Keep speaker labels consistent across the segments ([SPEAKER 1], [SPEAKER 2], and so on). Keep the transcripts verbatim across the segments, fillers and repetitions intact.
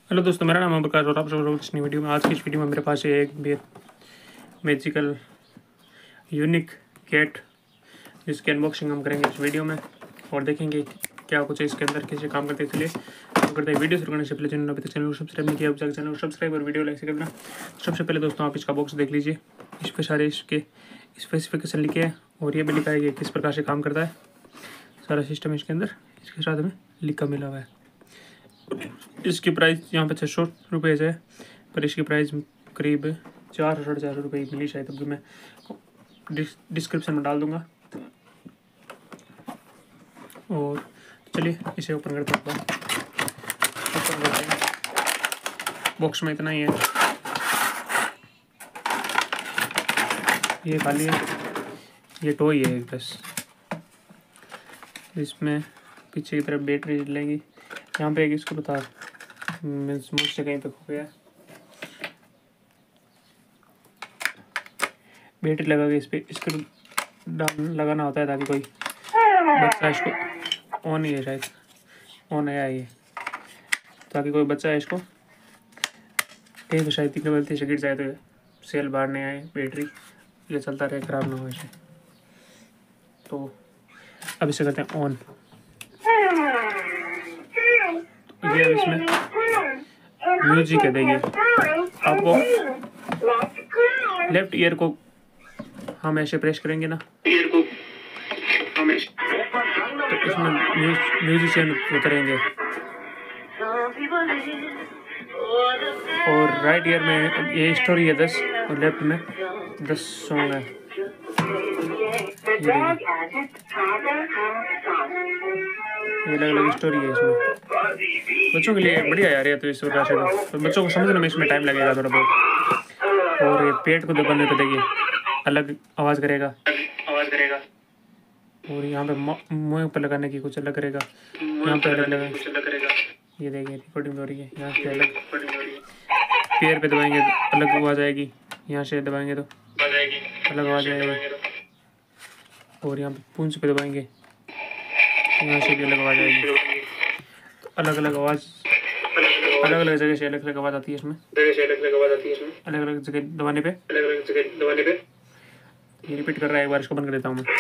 [SPEAKER 1] Hello दोस्तों, मेरा नाम है प्रकाश और आप सब लोग इस नई वीडियो में। आज की इस वीडियो में मेरे पास है एक बेहद मैजिकल यूनिक कैट, जिसकी अनबॉक्सिंग हम करेंगे इस वीडियो में और देखेंगे क्या कुछ है इसके अंदर, कैसे काम करते हैं। चलिए तो करते हैं। वीडियो शुरू करने से पहले चैनल अभी तक चैनल को सब्सक्राइब नहीं किया, अब चैनल को सब्सक्राइब और वीडियो लाइक से करना। सबसे पहले दोस्तों आप इसका बॉक्स देख लीजिए, इस पर सारे इसके स्पेसिफिकेशन लिखे हैं और ये भी लिखा है कि किस प्रकार से काम करता है। सारा सिस्टम इसके अंदर इसके साथ में लिखा मिला हुआ है। इसकी प्राइस यहाँ पे छः सौ रुपये है, पर इसकी प्राइस करीब चार साढ़े चार सौ रुपये मिली शायद, तब मैं डिस्क्रिप्शन में डाल दूँगा। और चलिए इसे ओपन करते हैं। ओपन करते हैं, बॉक्स में इतना ही है, ये खाली है, ये टॉय है बस। इसमें पीछे की तरफ बैटरी लेंगी, यहाँ पे एक इसको बता मुझसे कहीं पे खो गया। बैटरी लगा के इस पर इसको डाल लगाना होता है ताकि कोई बच्चा इसको ऑन ही है, शायद ऑन आया ये, ताकि कोई बच्चा है इसको कहीं पे शायद गलती से गिर जाए तो सेल बाहर नहीं आए, बैटरी ये चलता रहे, ख़राब ना हो इसे। तो अब इसे करते हैं ऑन। ये इसमें म्यूजिक है, देखिए आपको लेफ्ट ईयर को हम ऐसे प्रेस करेंगे ना, ईयर को हम ऐसे, तो इसमें म्यूजिशियन उतरेंगे। और राइट ईयर में ये स्टोरी है दस और लेफ्ट में दस सॉन्ग है। ये अलग अलग स्टोरी है इसमें, बच्चों के लिए बढ़िया यार ये तो। इस वजह से तो बच्चों को समझने में इसमें टाइम लगेगा थोड़ा बहुत। और ये पेट को दबाने पे देखिए अलग आवाज़ करेगा आवाज़ करेगा और यहाँ पे मुँह पर लगाने की कुछ अलग करेगा, यहाँ पे अलग लगा कुछ अलग करेगा। ये देखिए रिकॉर्डिंग हो रही है, यहाँ से अलग पैर पे दबाएंगे तो अलग आवाज़ आएगी, यहाँ से दबाएंगे तो अलग आवाज़ आएगी। और यहाँ पे पूंछ पे दबाएंगे, यहाँ से भी अलग आवाज़ आएगी। तो अलग अलग आवाज़ अलग अलग जगह से अलग अलग आवाज़ आती है इसमें, जगह से अलग अलग आवाज़ आती है इसमें, अलग अलग जगह दबाने पे अलग अलग जगह दबाने पे। ये रिपीट कर रहा है, एक बार इसको बंद कर देता हूँ मैं।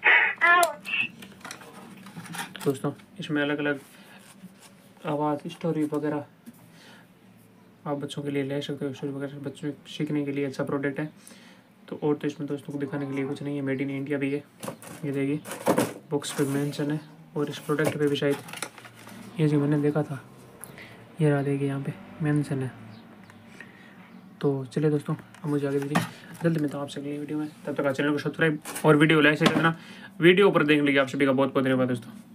[SPEAKER 1] दोस्तों इसमें अलग अलग आवाज़ स्टोरी वगैरह आप बच्चों के लिए ले सकते हो, स्टोरी वगैरह बच्चों सीखने के लिए अच्छा प्रोडक्ट है। तो और तो इसमें दोस्तों को दिखाने के लिए कुछ नहीं है, मेड इन इंडिया भी है। ये देखिए बॉक्स पे मेंशन है और इस प्रोडक्ट पे भी शायद ये जो मैंने देखा था ये रहा, देखिए यहाँ पे मेंशन है। तो चलिए दोस्तों अब मुझे आगे दीजिए, जल्दी मिलता हूँ आपसे अगली वीडियो में। तब तक चैनल को सब्सक्राइब और वीडियो लाइक से करना। वीडियो पर देखने के लिए आप सभी का बहुत बहुत धन्यवाद दोस्तों।